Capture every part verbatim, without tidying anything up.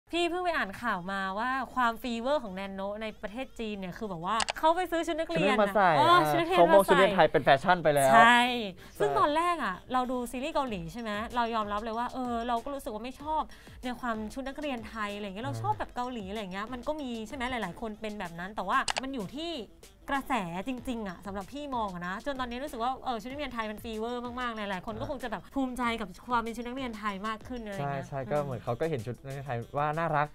พี่เพิ่งไปอ่านข่าวมาว่าความฟีเวอร์ของแนนโนในประเทศจีนเนี่ยคือแบบว่าเขาไปซื้อชุดนักเรียนมาใส่ชุดนักเรียนเขามองชุดนักเรียนไทยเป็นแฟชั่นไปแล้วใช่ซึ่งตอนแรกอ่ะเราดูซีรีส์เกาหลีใช่ไหมเรายอมรับเลยว่าเออเราก็รู้สึกว่าไม่ชอบในความชุดนักเรียนไทยอะไรเงี้ยเราชอบแบบเกาหลีอะไรเงี้ยมันก็มีใช่ไหมหลายๆคนเป็นแบบนั้นแต่ว่ามันอยู่ที่กระแสจริงๆอ่ะสำหรับพี่มองอะนะจนตอนนี้รู้สึกว่าเออชุดนักเรียนไทยมันฟีเวอร์มากๆหลายๆคนก็คงจะแบบภูมิใจกับความเป็นชุดนักเรียนไทยมากขึ้นอะไรเงี้ยใช่ใช่ก็เหมือนเขาก็เห็นชุดนักเรียนไทยว่าน่ารัก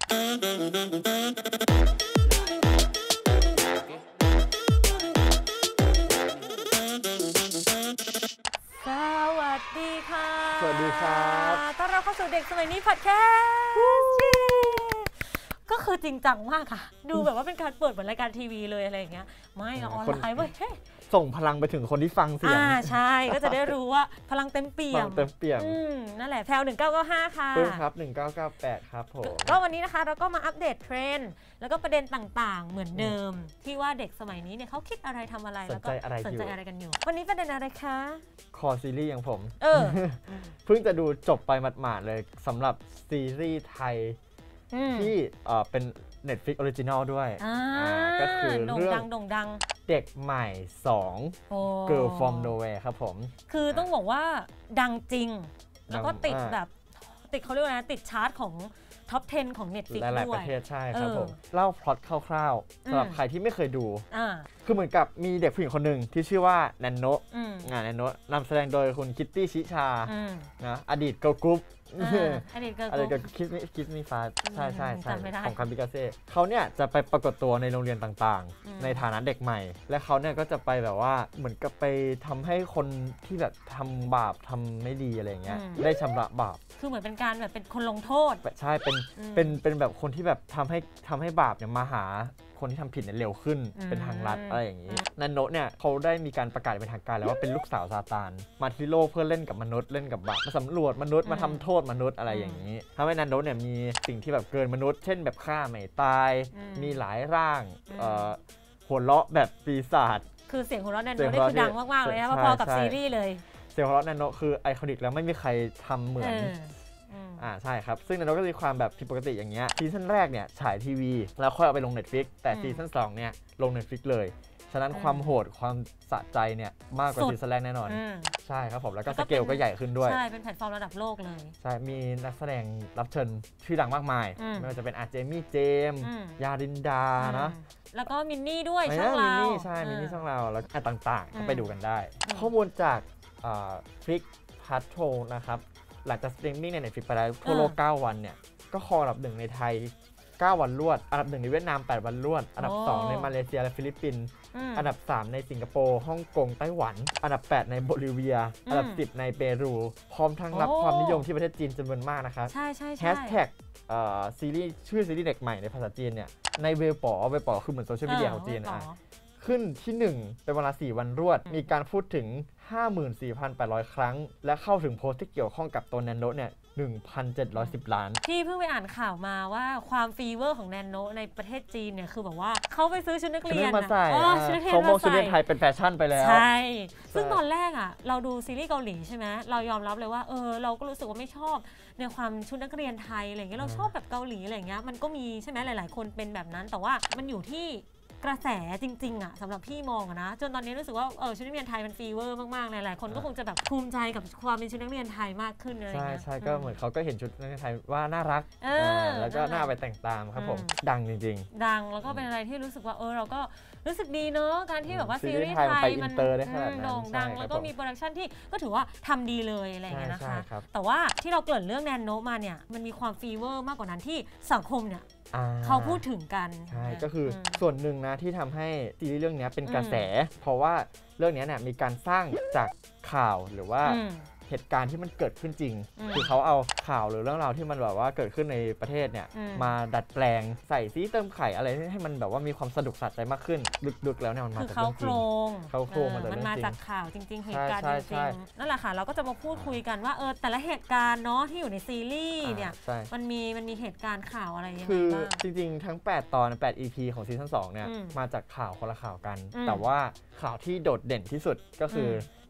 สวัสดีค่ะสวัสดีครับต้อนรับเข้าสู่เด็กสมัยนี้พอดแคสต์ก็คือจริงจังมากค่ะดูแบบว่าเป็นการเปิดเหมือนรายการทีวีเลยอะไรอย่างเงี้ยไม่เราออนไลน์เว้ยส่งพลังไปถึงคนที่ฟังเสียงอ่าใช่ก็จะได้รู้ว่าพลังเต็มเปี่ยมเต็มเปี่ยมอืมนั่นแหละแพลวหนึ่งเก้าเก้าห้าค่ะปื้มครับหนึ่งเก้าเก้าแปดครับผมก็วันนี้นะคะเราก็มาอัปเดตเทรนด์แล้วก็ประเด็นต่างๆเหมือนเดิมที่ว่าเด็กสมัยนี้เนี่ยเขาคิดอะไรทำอะไรแล้วก็สนใจอะไรกันอยู่วันนี้ประเด็นอะไรคะคอซีรีส์อย่างผมเออเพิ่งจะดูจบไปหมาดๆเลยสำหรับซีรีส์ไทยที่เป็น Netflix Original ด้วยก็คือเรื่องเด็กใหม่สอง Girl from Nowhere ครับผมคือต้องบอกว่าดังจริงแล้วก็ติดแบบติดเขาเรียกว่านะติดชาร์ตของท็อปสิบของ Netflix ด้วยหลายๆประเทศใช่ครับผมเล่าพล็อตคร่าวๆสำหรับใครที่ไม่เคยดูคือเหมือนกับมีเด็กผู้หญิงคนหนึ่งที่ชื่อว่าแนนโนะงานแนนโนะนำแสดงโดยคุณคิตตี้ชิชานะอดีตเกิร์ลกรุ๊ปอดีตเกิร์ลกรุ๊ปคิดคิดมีฟ้าใช่ใช่ใช่ของคาบิกาเซ่เขาเนี่ยจะไปปรากฏตัวในโรงเรียนต่างๆในฐานะเด็กใหม่และเขาเนี่ยก็จะไปแบบว่าเหมือนกับไปทำให้คนที่แบบทำบาปทำไม่ดีอะไรเงี้ยได้ชำระบาปคือเหมือนเป็นการแบบเป็นคนลงโทษใช่เป็นเป็นเป็นแบบคนที่แบบทำให้ทำให้บาปเนี่ยมาหาคนที่ทำผิดเนี่ยเร็วขึ้นเป็นทางลัดอะไรอย่างนี้นันโนะเนี่ยเขาได้มีการประกาศเป็นทางการแล้วว่าเป็นลูกสาวซาตานมาที่โลกเพื่อเล่นกับมนุษย์เล่นกับบาปมาสำรวจมนุษย์มาทำโทษมนุษย์อะไรอย่างนี้ทำให้นันโนะเนี่ยมีสิ่งที่แบบเกินมนุษย์เช่นแบบฆ่าไม่ตายมีหลายร่างหัวเราะแบบปีศาจคือเสียงหัวเราะนันโนะนี่คือดังมากๆเลยนะพอๆกับซีรีส์เลยเสียงหัวเราะนันโนะคือไอคอนิกแล้วไม่มีใครทำเหมือนอ่าใช่ครับซึ่งนันโนะก็มีความแบบผิดปกติอย่างเงี้ยซีซั่นแรกเนี่ยฉายทีวีแล้วค่อยเอาไปลง Netflix แต่ซีซั่นสองเนี่ยลง Netflix เลยฉะนั้นความโหดความสะใจเนี่ยมากกว่าซีซั่นแรกแน่นอนใช่ครับผมแล้วก็สเกลก็ใหญ่ขึ้นด้วยใช่เป็นแพลตฟอร์มระดับโลกเลยใช่มีนักแสดงรับเชิญชื่อดังมากมายไม่ว่าจะเป็นอาเจมี่เจมยาดินดานะแล้วก็มินนี่ด้วยช่องเรามินนี่ใช่มินนี่ช่องเราแล้วต่างๆก็ไปดูกันได้ข้อมูลจากฟลิกพัทโทนะครับหลังจากสตรีมมิ่งใน Netflix ไปแล้วทั่วโลกเก้าวันเนี่ยก็ครองอันดับหนึ่งในไทยเก้าวันรวดอันดับหนึ่งในเวียดนามแปดวันรวดอันดับสองในมาเลเซียและฟิลิปปินส์อันดับสามในสิงคโปร์ฮ่องกงไต้หวันอันดับแปดในโบลิเวียอันดับสิบในเปรูพร้อมทั้งรับความนิยมที่ประเทศจีนจำนวนมากนะครับใช่ใช่แฮชแท็กซีรีส์ชื่อซีรีส์เด็กใหม่ในภาษาจีนเนี่ยในเวบป๋อเวบป๋อคือเหมือนโซเชียลมีเดียของจีนอ่ะขึ้นที่หนึ่งเป็นเวลาสี่วันรวดมีการพูดถึง ห้าหมื่นสี่พันแปดร้อย ครั้งและเข้าถึงโพสต์ที่เกี่ยวข้องกับตัวแนนโนะเนี่ย หนึ่งพันเจ็ดร้อยสิบ ล้านพี่เพิ่งไปอ่านข่าวมาว่าความฟีเวอร์ของแนนโนะในประเทศจีนเนี่ยคือแบบว่าเขาไปซื้อชุดนักเรียนมาใส่เขามองชุดนักเรียนไทยเป็นแฟชั่นไปแล้วใช่ซึ่งตอนแรกอ่ะเราดูซีรีส์เกาหลีใช่ไหมเรายอมรับเลยว่าเออเราก็รู้สึกว่าไม่ชอบในความชุดนักเรียนไทยอะไรเงี้ยเราชอบแบบเกาหลีอะไรเงี้ยมันก็มีใช่ไหมหลายๆคนเป็นแบบนั้นแต่ว่ามันอยู่ที่กระแสจริงๆอ่ะสำหรับพี่มองอะนะจนตอนนี้รู้สึกว่าเออชุดนักเรียนไทยมันฟีเวอร์มากๆหลายๆคนก็คงจะแบบภูมิใจกับความเป็นชุดนักเรียนไทยมากขึ้นอะไรเงี้ยใช่ใช่ก็เหมือนเขาก็เห็นชุดนักเรียนไทยว่าน่ารักแล้วก็น่าไปแต่งตามครับผมดังจริงๆดังแล้วก็เป็นอะไรที่รู้สึกว่าเออเราก็รู้สึกดีเนอะการที่แบบว่าซีรีส์ไทยมันโด่งดังแล้วก็มีโปรดักชันที่ก็ถือว่าทำดีเลยอะไรเงี้ยนะคะแต่ว่าที่เราเกริ่นเรื่องแนนโนะมาเนี่ยมันมีความฟีเวอร์มากกว่านั้นที่สังคมเนี่ยเขาพูดถึงกันใช่ก็คือส่วนหนึ่งนะที่ทำให้ซีรีส์เรื่องนี้เป็นกระแสเพราะว่าเรื่องนี้เนี่ยมีการสร้างจากข่าวหรือว่าเหตุการณ์ที่มันเกิดขึ้นจริงคือเขาเอาข่าวหรือเรื่องราวที่มันแบบว่าเกิดขึ้นในประเทศเนี่ยมาดัดแปลงใส่ซีเติมไข่อะไรให้มันแบบว่ามีความสนุกสะใจมากขึ้นลึกๆแล้วเนี่ยมันมาจากเรื่องจริงเขาโครงมันมาจากข่าวจริงๆเหตุการณ์จริงๆนั่นแหละค่ะเราก็จะมาพูดคุยกันว่าเออแต่ละเหตุการณ์เนาะที่อยู่ในซีรีส์เนี่ยมันมีมันมีเหตุการณ์ข่าวอะไรยังไงบ้างคือจริงๆทั้งแปดตอนแปด อี พี ของซีซั่นสองเนี่ยมาจากข่าวคนละข่าวกันแต่ว่าข่าวที่โดดเด่นที่สุดก็คือ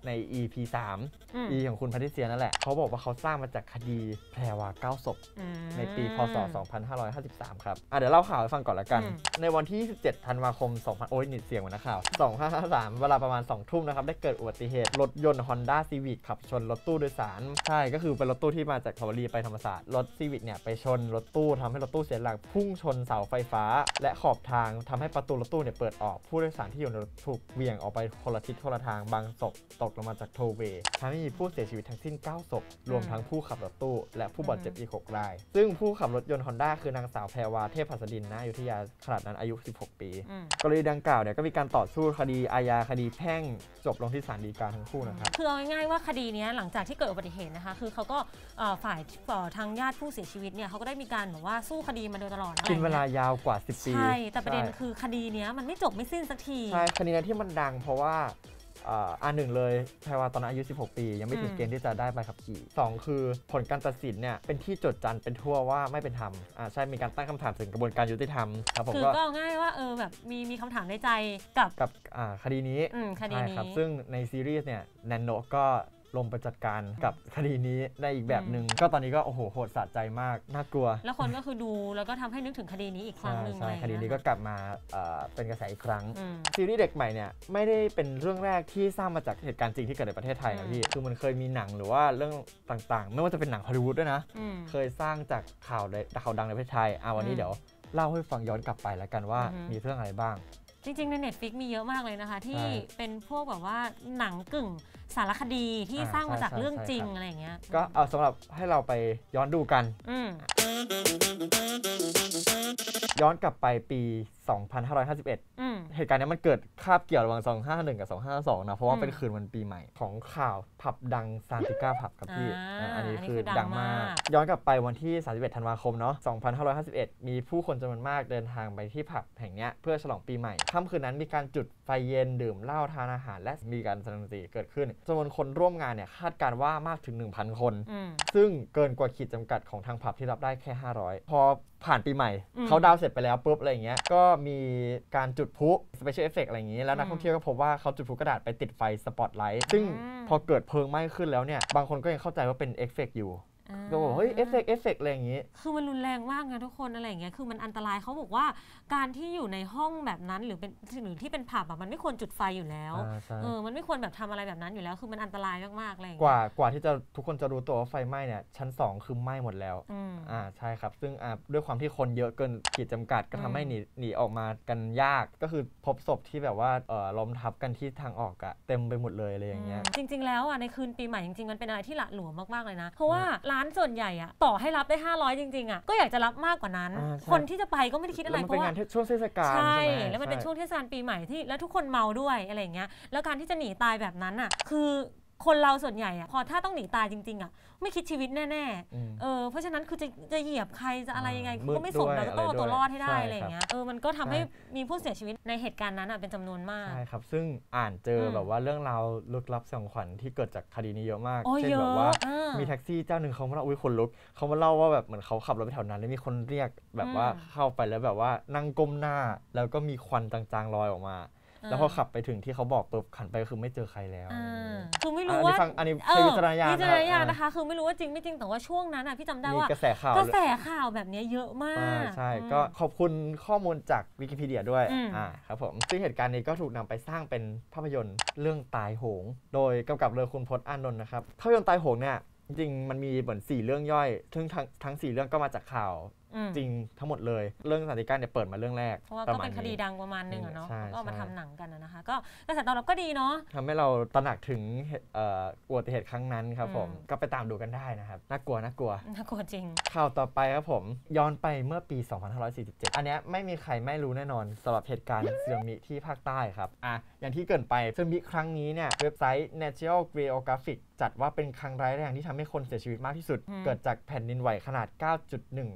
ใน อี พี สามอืม E ของคุณแพทริเซียนั่นแหละเขาบอกว่าเขาสร้างมาจากคดีแพรวาเก้าศพในปีพ.ศ. สองพันห้าร้อยห้าสิบสามครับอ่ะเดี๋ยวเล่าข่าวให้ฟังก่อนละกันในวันที่ยี่สิบเจ็ดธันวาคมสองพันโอ้ยนิดเสียงเหมือนนักข่าวสองพันห้าร้อยห้าสิบสามเวลาประมาณสองทุ่มนะครับได้เกิดอุบัติเหตุรถยนต์ Honda Civic ขับชนรถตู้โดยสารใช่ก็คือเป็นรถตู้ที่มาจากธนบุรีไปธรรมศาสตร์รถ Civic เนี่ยไปชนรถตู้ทำให้รถตู้เสียหลักพุ่งชนเสาไฟฟ้าและขอบทางทำให้ประตูรถตู้เนี่ยเปิดออกผู้โดยสารที่อยู่ในรถถูกเหวี่ยงออกไปคนละทิศคนละทางบางศพตกลงมาจากโทเวย์ทำให้มีผู้เสียชีวิตทั้งสิ้นเก้าศพรวมทั้งผู้ขับรถตู้และผู้บาดเจ็บอีกหกรายซึ่งผู้ขับรถยนต์ Honda คือนางสาวแพรวาเทพหัสดินณอยุธยาขนาดนั้นอายุสิบหกปีกรณีดังกล่าวเนี่ยก็มีการต่อสู้คดีอาญาคดีแพ่งจบลงที่ศาลฎีกาทั้งคู่นะครับคือเอาง่ายๆว่าคดีนี้หลังจากที่เกิดอุบัติเหตุนะคะคือเขาก็ฝ่ายทางญาติผู้เสียชีวิตเนี่ยเขาก็ได้มีการแบบว่าสู้คดีมาโดยตลอดกินเวลายาวกว่าสิบปีใช่แต่ประเด็นคือคดีนี้มันไม่จบไม่สิ้นสักทีใช่คดีนี้ที่มันดังเพราะว่าอันหนึ่งเลยแพรวาตอนนั้นอายุสิบหกปียังไม่ถึงเกณฑ์ที่จะได้ใบขับขี่สองคือผลการตัดสินเนี่ยเป็นที่จดจันเป็นทั่วว่าไม่เป็นธรรมอ่าใช่มีการตั้งคำถามถึงกระบวนการยุติธรรมครับผมคือก็ง่ายว่าเออแบบมีมีคำถามในใจกับกับอ่าคดีนี้คดีนี้ครับซึ่งในซีรีส์เนี่ยแนนโนก็ลงไปจัดการกับคดีนี้ในอีกแบบหนึ่งก็ตอนนี้ก็โอ้โหโหดสะใจมากน่ากลัวแล้วคนก็คือดูแล้วก็ทำให้นึกถึงคดีนี้อีกครั้งหนึ่งเลยคดีนี้ก็กลับมาเป็นกระแสอีกครั้งซีรีส์เด็กใหม่เนี่ยไม่ได้เป็นเรื่องแรกที่สร้างมาจากเหตุการณ์จริงที่เกิดในประเทศไทยนะพี่คือมันเคยมีหนังหรือว่าเรื่องต่างๆไม่ว่าจะเป็นหนังฮอลลีวูดด้วยนะเคยสร้างจากข่าวข่าวดังในประเทศไทยอ่ะวันนี้เดี๋ยวเล่าให้ฟังย้อนกลับไปแล้วกันว่ามีเรื่องอะไรบ้างจริงๆใน Netflix มีเยอะมากเลยนะคะที่เป็นพวกแบบว่าหนังกึ่งสารคดีที่สร้างมาจากเรื่องจริงอะไรอย่างเงี้ยก็เอาสำหรับให้เราไปย้อนดูกันย้อนกลับไปปีสองพันห้าร้อยห้าสิบเอ็ดเหตุการณ์นี้มันเกิดคาบเกี่ยวระหว่างสองพันห้าร้อยห้าสิบเอ็ดกับสองพันห้าร้อยห้าสิบสองนะเพราะว่าเป็นคืนวันปีใหม่ของข่าวผับดังซานติก้าผับครับพี่อันนี้คือดังมากย้อนกลับไปวันที่สามสิบเอ็ดธันวาคมเนาะสองพันห้าร้อยห้าสิบเอ็ดมีผู้คนจำนวนมากเดินทางไปที่ผับแห่งนี้เพื่อฉลองปีใหม่ค่ำคืนนั้นมีการจุดไฟเย็นดื่มเหล้าทานอาหารและมีการแสดงดนตรีเกิดขึ้นจำนวนคนร่วมงานเนี่ยคาดการว่ามากถึง หนึ่งพัน คนซึ่งเกินกว่าขีดจำกัดของทางผับที่รับได้แค่ห้าร้อยพอผ่านปีใหม่เขาดาวเสร็จไปแล้วปุ๊บอะไรอย่างเงี้ยก็มีการจุดพลุ Special Effect อะไรอย่างงี้แล้วนักท่องเที่ยวก็พบว่าเขาจุดพลุกระดาษไปติดไฟสปอตไลท์ซึ่งพอเกิดเพลิงไหม้ขึ้นแล้วเนี่ยบางคนก็ยังเข้าใจว่าเป็นเอฟเฟกต์อยู่ก็บอกเฮ้ยเอฟเฟกต์เอฟเฟกต์อะไรอย่างงี้คือมันรุนแรงมากนะทุกคนอะไรอย่างเงี้ยคือมันอันตรายเขาบอกว่าการที่อยู่ในห้องแบบนั้นหรือเป็นหรือที่เป็นผับแบบมันไม่ควรจุดไฟอยู่แล้วเออมันไม่ควรแบบทำอะไรแบบนั้นอยู่แล้วคือมันอันตรายมากๆอะไรอย่างเงี้ยกว่ากว่าที่จะทุกคนจะรู้ตัวว่าไฟไหม้เนี่ยชั้นสองคือไหม้หมดแล้วอ่าใช่ครับซึ่งอ่าด้วยความที่คนเยอะเกินขีดจำกัดก็ทำให้หนีหนีออกมากันยากก็คือพบศพที่แบบว่าเออล้มทับกันที่ทางออกอะเต็มไปหมดเลยอะไรอย่างเงี้ยจริงๆแล้วอ่ะในคืนปีใหม่จริงๆมันเป็นอะไรที่หละหลวมมากๆเลยนะเพราะว่าร้านส่วนใหญ่อะต่อให้รับได้ห้าร้อยจริงๆอ่ะก็อยากจะรับมากกว่านั้นคนที่จะไปก็ไม่ได้คิดอะไรเพราะว่ามันเป็นงานช่วงเทศกาลใช่แล้วมันเป็นช่วงเทศกาลปีใหม่ที่แล้วทุกคนเมาด้วยอะไรอย่างเงี้ยแล้วการที่จะหนีตายแบบนั้นอ่ะคือคนเราส่วนใหญ่อ่ะพอถ้าต้องหนีตายจริงๆอ่ะไม่คิดชีวิตแน่ๆเออเพราะฉะนั้นคือจะจะเหยียบใครจะอะไรยังไงก็ไม่สนแล้วก็ต้องเอาตัวรอดให้ได้อะไรอย่างเงี้ยเออมันก็ทำให้มีผู้เสียชีวิตในเหตุการณ์นั้นอ่ะเป็นจำนวนมากใช่ครับซึ่งอ่านเจอแบบว่าเรื่องราวลึกลับสยองขวัญที่เกิดจากคดีนี้เยอะมากเช่นแบบว่ามีแท็กซี่เจ้าหนึ่งเขามาเล่าอุ้ยคนลุกเขามาเล่าว่าแบบเหมือนเขาขับรถไปแถวนั้นแล้วมีคนเรียกแบบว่าเข้าไปแล้วแบบว่านั่งก้มหน้าแล้วก็มีควันจางๆลอยออกมาแล้วพอขับไปถึงที่เขาบอกปุ๊บขันไปคือไม่เจอใครแล้วคือไม่รู้ว่าอันนี้ใช้วิจารณญาณวิจารณญาณนะคะคือไม่รู้ว่าจริงไม่จริงแต่ว่าช่วงนั้นอ่ะพี่จำได้ว่ากระแสข่าวกระแสข่าวแบบนี้เยอะมากใช่ก็ขอบคุณข้อมูลจากวิกิพีเดียด้วยอ่าครับผมซึ่งเหตุการณ์นี้ก็ถูกนำไปสร้างเป็นภาพยนตร์เรื่องตายโหงโดยกำกับโดยคุณพจน์อานนท์นะครับภาพยนตร์ตายโหงเนี่ยจริงมันมีเหมือนสี่เรื่องย่อยซึ่งทั้งทั้งสี่เรื่องก็มาจากข่าวจริงทั้งหมดเลยเรื่องสันติการเนี่ยเปิดมาเรื่องแรกเพราะว่าก็เป็นคดีดังประมาณนึงอะเนาะก็มาทำหนังกันนะคะก็กระแสตอบรับก็ดีเนาะทำให้เราตระหนักถึงอุบัติเหตุครั้งนั้นครับผมก็ไปตามดูกันได้นะครับน่ากลัวน่ากลัวน่ากลัวจริงข่าวต่อไปครับผมย้อนไปเมื่อปีสองพันห้าร้อยสี่สิบเจ็ดอันนี้ไม่มีใครไม่รู้แน่นอนสำหรับเหตุการณ์สึนามิที่ภาคใต้ครับอ่ะอย่างที่เกินไปสึนามิครั้งนี้เนี่ยเว็บไซต์ National Geographic จัดว่าเป็นครั้งร้ายแรงที่ทำให้คนเสียชีวิตมากที่สุดเกิดจากแผ่นดินไหวขนาด เก้าจุดหนึ่ง แมกนิจูด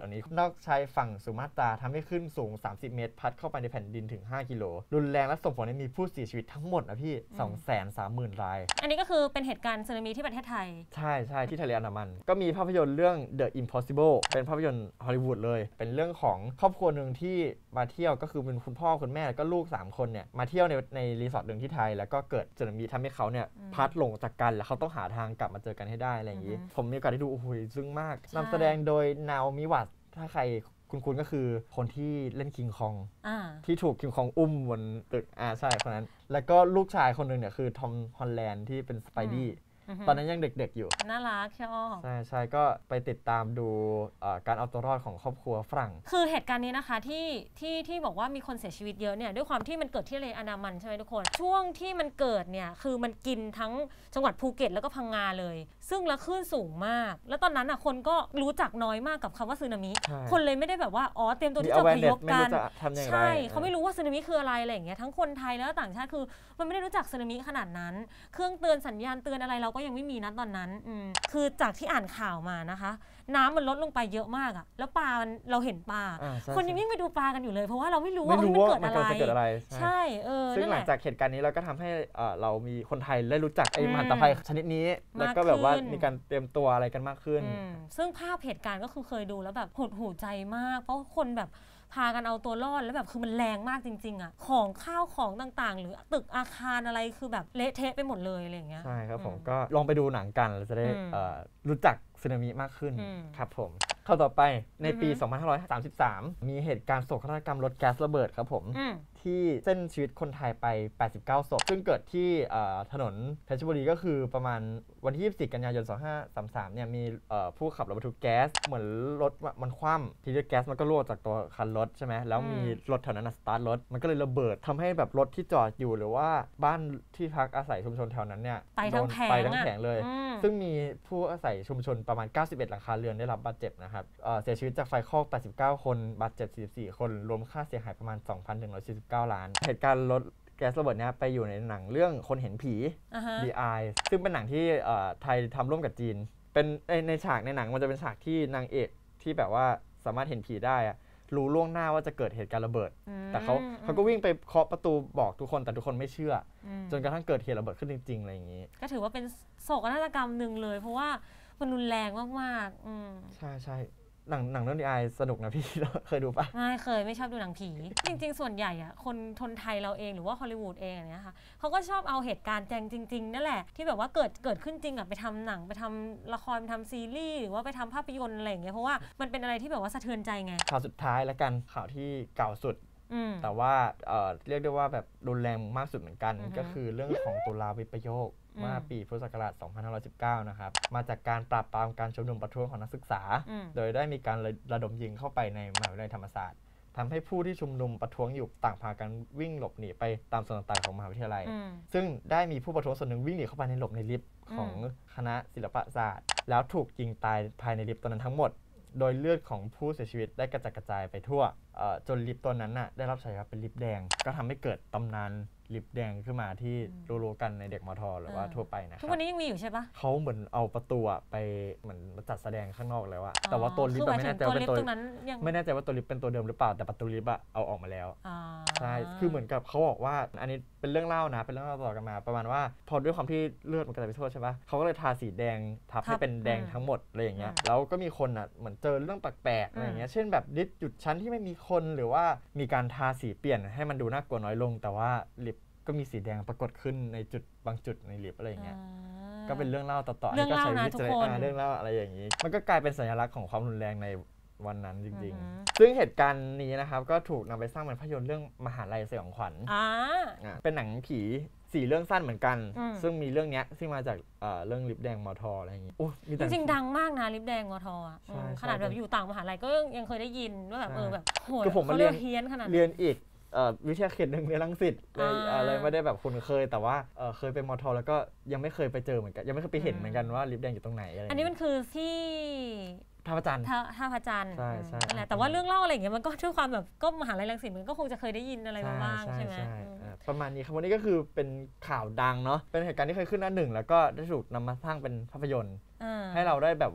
อันนี้นอกชายฝั่งสุมาตราทำให้คลื่นสูงสามสิบเมตรพัดเข้าไปในแผ่นดินถึงห้ากิโลรุนแรงและส่งผลให้มีผู้เสียชีวิตทั้งหมดนะพี่ สองแสนสามหมื่น รายอันนี้ก็คือเป็นเหตุการณ์สึนามิที่ประเทศไทยใช่ใช่ที่ทะเลอันดามันก็มีภาพยนตร์เรื่อง The Impossible เป็นภาพยนตร์ฮอลลีวูดเลยเป็นเรื่องของครอบครัวหนึ่งที่มาเที่ยวก็คือเป็นคุณพ่อคุณแม่แล้วก็ลูกสามคนเนี่ยมาเที่ยวในในรีสอร์ทหนึ่งที่ไทยแล้วก็เกิดสึนามิทำให้เขาเนี่ยพัดหลงจากกันแล้วเขาต้องหาทางกลับมาเจอกันให้ได้อะไรอย่างนี้ผมมีโอกาสได้ดูโอ้โหซึ้งมากนำแสดงโดยนาโอมิวัตถ้าใครคุณคุณก็คือคนที่เล่นคิงคองที่ถูกคิงคองอุ้มบนตึกอ่าใช่คนนั้นแล้วก็ลูกชายคนหนึ่งเนี่ยคือทอมฮอลแลนด์ที่เป็นสไปดี้ตอนนั้นยังเด็กๆอยู่น่ารักชอบใช่ใช่ก็ไปติดตามดูการเอาตัวรอดของครอบครัวฝรั่งคือเหตุการณ์นี้นะคะที่ที่ที่บอกว่ามีคนเสียชีวิตเยอะเนี่ยด้วยความที่มันเกิดที่ทะเลอันดามันใช่ไหมทุกคนช่วงที่มันเกิดเนี่ยคือมันกินทั้งจังหวัดภูเก็ตแล้วก็พังงาเลยซึ่งแล้วคลื่นสูงมากแล้วตอนนั้นอ่ะคนก็รู้จักน้อยมากกับคำว่าสึนามิคนเลยไม่ได้แบบว่าอ๋อเตรียมตัวที่จะอพยพกันใช่เขาไม่รู้ว่าสึนามิคืออะไรอะไรอย่างเงี้ยทั้งคนไทยแล้วก็ต่างชาติคือมันไม่ได้รู้จักสึนามิขนาดนั้นเครื่องเตือนสัญญาณเตือนอะไรเราก็ยังไม่มีนะตอนนั้นคือจากที่อ่านข่าวมานะคะน้ำมันลดลงไปเยอะมากอะแล้วปลาเราเห็นปลาคนยังวิ่งไปดูปลากันอยู่เลยเพราะว่าเราไม่รู้ว่ามันเกิดอะไรใช่เออซึ่งหลังจากเหตุการณ์นี้เราก็ทำให้เรามีคนไทยได้รู้จักไอ้มหันตภัยชนิดนี้แล้วก็แบบว่ามีการเตรียมตัวอะไรกันมากขึ้นซึ่งภาพเหตุการณ์ก็คือเคยดูแล้วแบบหดหูใจมากเพราะคนแบบพากันเอาตัวรอดแล้วแบบคือมันแรงมากจริงๆอ่ะของข้าวของต่างๆหรือตึกอาคารอะไรคือแบบเละเทะไปหมดเลยอะไรอย่างเงี้ยใช่ครับผมก็ลองไปดูหนังกันเราจะได้รู้จักสึนามิมากขึ้นครับผมเข้าต่อไปในปีสองพันห้าร้อยสามสิบสามมีเหตุการณ์โศกนาฏกรรมรถแก๊สระเบิดครับผมที่เส้นชีวิตคนไทยไปแปดสิบเก้าศพซึ่งเกิดที่ถนนเพชรบุรีก็คือประมาณวันที่ยี่สิบสี่กันยายนสองพันห้าร้อยสามสิบสามเนี่ยมีผู้ขับรถบรรทุกแก๊สเหมือนรถมันคว่ำทีนี้แก๊สมันก็รั่วจากตัวคันรถใช่ไหมแล้วมีรถแถวนั้นสตาร์ทรถมันก็เลยระเบิดทำให้แบบรถที่จอดอยู่หรือว่าบ้านที่พักอาศัยชุมชนแถวนั้นเนี่ยไปทั้งแผงไปทั้งแผงเลยซึ่งมีผู้อาศัยชุมชนประมาณเก้าสิบเอ็ดหลังคาเรือนได้รับบาดเจ็บนะครับเสียชีวิตจากไฟคลอกแปดสิบเก้าคนบาดเจ็บสี่สิบสี่คนรวมค่าเสียหายประมาณ สองพันหนึ่งร้อยสี่สิบเก้า ล้านเหตุการณ์รถแก๊สระเบิดนี้ไปอยู่ในหนังเรื่องคนเห็นผี uh-huh. The Eye ซึ่งเป็นหนังที่ไทยทำร่วมกับจีนเป็นในฉากในหนังมันจะเป็นฉากที่นางเอกที่แบบว่าสามารถเห็นผีได้รู้ล่วงหน้าว่าจะเกิดเหตุการณ์ระเบิดแต่เขาเขาก็วิ่งไปเคาะประตูบอกทุกคนแต่ทุกคนไม่เชื่อจนกระทั่งเกิดเหตุระเบิดขึ้นจริงๆอะไรอย่างนี้ก็ถือว่าเป็นโศกนาฏกรรมหนึ่งเลยเพราะว่ามันรุนแรงมากๆใช่ใช่หนังหนังเรื่อง The Eye สนุกนะพี่เคยดูปะไม่เคยไม่ชอบดูหนังผีจริงๆส่วนใหญ่อะคนทนไทยเราเองหรือว่าฮอลลีวูดเองอย่างเงี้ยค่ะเขาก็ชอบเอาเหตุการณ์แจงจริงๆนั่นแหละที่แบบว่าเกิดเกิดขึ้นจริงอะไปทำหนังไปทำละครไปทำซีรีส์หรือว่าไปทำภาพยนตร์อะไรอย่างเงี้ยเพราะว่ามันเป็นอะไรที่แบบว่าสะเทือนใจไงข่าวสุดท้ายแล้วกันข่าวที่เก่าสุดแต่ว่าเอ่อเรียกได้ว่าแบบรุนแรงมากสุดเหมือนกันก็คือเรื่องของตุลาวิปโยคเมื่อปีพุทธศักราช สองพันห้าร้อยสิบเก้า นะครับมาจากการปราบปรามการชุมนุมประท้วงของนักศึกษาโดยได้มีการระดมยิงเข้าไปในมหาวิทยาลัยธรรมศาสตร์ทำให้ผู้ที่ชุมนุมประท้วงอยู่ต่างพากันวิ่งหลบหนีไปตามส่วนต่างๆของมหาวิทยาลัยซึ่งได้มีผู้ประท้วงส่วนหนึ่งวิ่งหนีเข้าไปในหลบในลิฟต์ของคณะศิลปศาสตร์แล้วถูกยิงตายภายในลิฟต์ตัวนั้นทั้งหมดโดยเลือดของผู้เสียชีวิตได้กระจัดกระจายไปทั่วจนลิฟต์ตัวนั้นน่ะได้รับฉายาเป็นลิฟต์แดงก็ทำให้เกิดตำนานลิฟต์แดงขึ้นมาที่รู้ๆกันในเด็กมอทอหรือว่าทั่วไปนะครับทุกวันนี้ยังมีอยู่ใช่ปะเขาเหมือนเอาประตูไปเหมือนมาจัดแสดงข้างนอกแล้วอะแต่ว่าตัวลิฟต์ไม่แน่ใจว่าเป็นตัวไม่แน่ใจว่าตัวลิฟต์เป็นตัวเดิมหรือเปล่าแต่ประตูลิฟต์อะเอาออกมาแล้วใช่คือเหมือนกับเขาบอกว่าอันนี้เป็นเรื่องเล่านะเป็นเรื่องเล่าต่อกันมาประมาณว่าพอด้วยความที่เลือดมันกระจายไปทั่วใช่ปะเขาก็เลยทาสีแดงทับให้เป็นแดงทั้งหมดอะไรอย่างเงี้ยแล้วก็มีคนอะเหมือนเจอเรื่องแปลกๆอะไรอย่างเงี้ยเช่นแบบลิฟต์หยุดชั้นที่ไม่มีคนหรือว่ามีการทาสีเปลี่ยนให้มันดูน่ากลัวน้อยลงแต่ว่าลิฟต์ก็มีสีแดงปรากฏขึ้นในจุดบางจุดในลิฟต์อะไรอย่างเงี้ยก็เป็นเรื่องเล่าต่อๆที่ก็ใช้วิจารณญาณเรื่องเล่าอะไรอย่างนี้มันก็กลายเป็นสัญลักษณ์ของความรุนแรงในวันนั้นจริงๆซึ่งเหตุการณ์นี้นะครับก็ถูกนำไปสร้างเป็นภาพยนตร์เรื่องมหาลัยสยองขวัญเป็นหนังผีสี่เรื่องสั้นเหมือนกันซึ่งมีเรื่องนี้ซึ่งมาจากเรื่องลิฟต์แดงมอทออะไรอย่างงี้จริงๆดังมากนะลิฟต์แดงมอทอขนาดแบบอยู่ต่างมหาลัยก็ยังเคยได้ยินว่าแบบเออแบบโหดเขาเรียนเฮี้ยนขนาดเรียนอีกวิทยาเขตหนึ่งในรังสิตเลยอะไรไม่ได้แบบคุณเคยแต่ว่าเคยไปมอทอแล้วก็ยังไม่เคยไปเจอเหมือนกันยังไม่เคยไปเห็นเหมือนกันว่าลิฟต์แดงอยู่ตรงไหนอะไรอันนี้มันคือที่ท่าพระจันทร์ท่าพระจันทร์ใช่ใช่แหละแต่ว่าเรื่องเล่าอะไรอย่างเงี้ยมันก็ด้วยความแบบก็มหาลัยรังสิตมันก็คงจะเคยได้ยินอะไรมาบ้างใช่ไหมประมาณนี้ครับวันนี้ก็คือเป็นข่าวดังเนาะเป็นเหตุการณ์ที่เคยขึ้นหน้าหนึ่งแล้วก็ได้ถูกนำมาสร้างเป็นภาพยนตร์ให้เราได้แบบว่า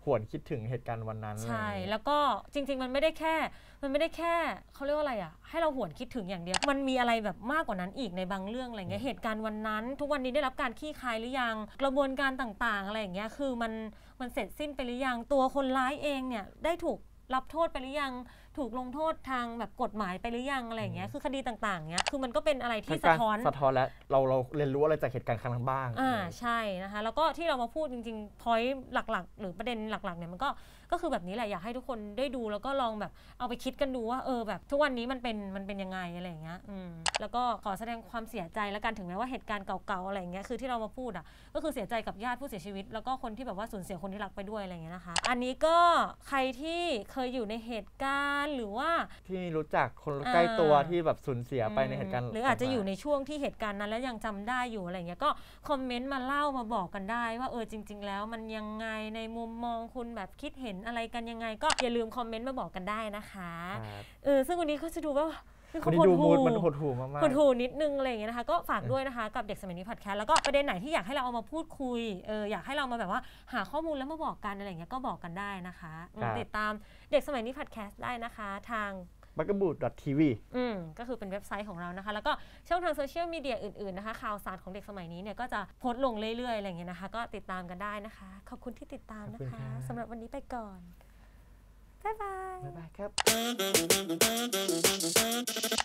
หวนคิดถึงเหตุการณ์วันนั้นใช่แล้วก็จริงๆมันไม่ได้แค่มันไม่ได้แค่เขาเรียกว่าอะไรอ่ะให้เราหวนคิดถึงอย่างเดียวมันมีอะไรแบบมากกว่านั้นอีกในบางเรื่องอะไรเงี้ยเหตุการณ์วันนั้นทุกวันนี้ได้รับการคลี่คลายหรือยังกระบวนการต่างๆอะไรอย่างเงี้ยคือมันมันเสร็จสิ้นไปหรือยังตัวคนร้ายเองเนี่ยได้ถูกรับโทษไปหรือยังถูกลงโทษทางแบบกฎหมายไปหรือยังอะไรอย่างเงี้ยคือคดีต่างๆเงี้ยคือมันก็เป็นอะไรที่สะท้อนสะท้อนแล้วเราเราเรียนรู้อะไรจากเหตุการณ์ครั้งนั้นบ้างอ่าใช่นะคะแล้วก็ที่เรามาพูดจริงๆ point หลักๆหรือประเด็นหลักๆเนี่ยมันก็ก็คือแบบนี้แหละอยากให้ทุกคนได้ดูแล้วก็ลองแบบเอาไปคิดกันดูว่าเออแบบทุกวันนี้มันเป็นมันเป็นยังไงอะไรอย่างเงี้ยอืมแล้วก็ขอแสดงความเสียใจแล้วกันถึงแม้ว่าเหตุการณ์เก่าๆอะไรอย่างเงี้ยคือที่เรามาพูดอ่ะก็คือเสียใจกับญาติผู้เสียชีวิตแล้วก็คนที่แบบว่าสูญเสียคนที่รักไปด้วยอะไรอย่างเงี้ยนะคะอันนี้ก็ใครที่เคยอยู่ในเหตุการณ์หรือว่าที่รู้จักคนใกล้ตัวที่แบบสูญเสียไปในเหตุการณ์หรืออาจจะอยู่ในช่วงที่เหตุการณ์นั้นแล้วยังจำได้อยู่อะไรเงี้ยก็คอมเมนต์มาเล่ามาบอกกันได้ว่าเออจริงๆแล้วมันยังไงในมุมมองคุณแบบคิดเห็นอะไรกันยังไงก็อย่าลืมคอมเมนต์มาบอกกันได้นะคะเออซึ่งวันนี้ก็จะดูว่าคนที่ดูมูดมันหดหู่มากๆหดหู่นิดนึงอะไรอย่างเงี้ยนะคะก็ฝากด้วยนะคะกับเด็กสมัยนี้พอดแคสต์แล้วก็ประเด็นไหนที่อยากให้เราเอามาพูดคุยเอออยากให้เรามาแบบว่าหาข้อมูลแล้วมาบอกกันอะไรอย่างเงี้ยก็บอกกันได้นะคะติดตามเด็กสมัยนี้พอดแคสต์ได้นะคะทางบักกะบูด .ที วีอืมก็คือเป็นเว็บไซต์ของเรานะคะแล้วก็ช่องทางโซเชียลมีเดียอื่นๆนะคะข่าวสารของเด็กสมัยนี้เนี่ยก็จะโพสต์ลงเรื่อยๆอะไรอย่างเงี้ยนะคะก็ติดตามกันได้นะคะขอบคุณที่ติดตามนะคะสำหรับวันนี้ไปก่อนบ๊ายบายบ๊ายบายครับ